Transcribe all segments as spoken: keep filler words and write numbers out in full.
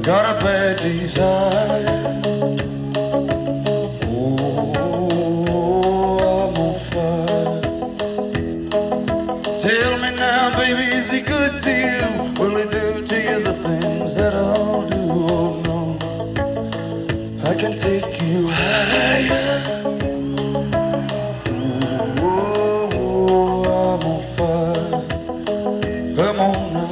got a bad desire. Tell me now, baby, is he good to you? Will he do to you the things that I'll do? Oh no, I can take you higher. Oh, I'm on fire. Come on now.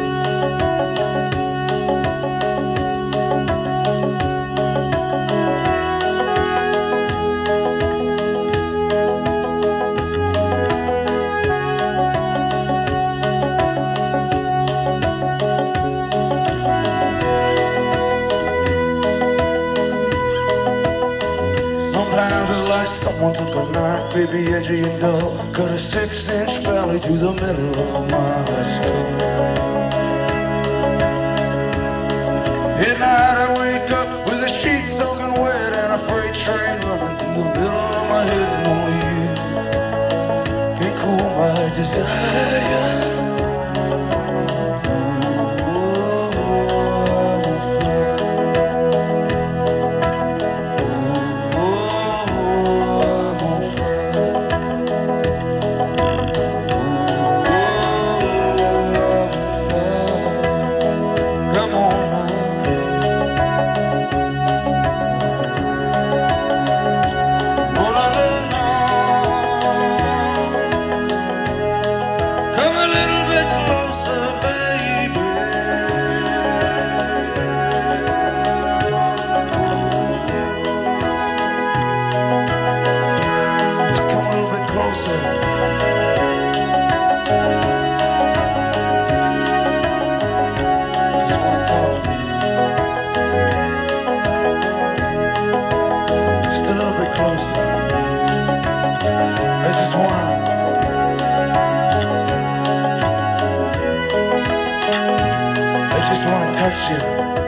Sometimes it's like someone took a knife, baby, edgy and dull, cut a six-inch valley through the middle of my skull. At night I wake up with the sheets soaking wet and a freight train running through the middle of my head, and only you can cool my desire. I just wanna, I just wanna touch you.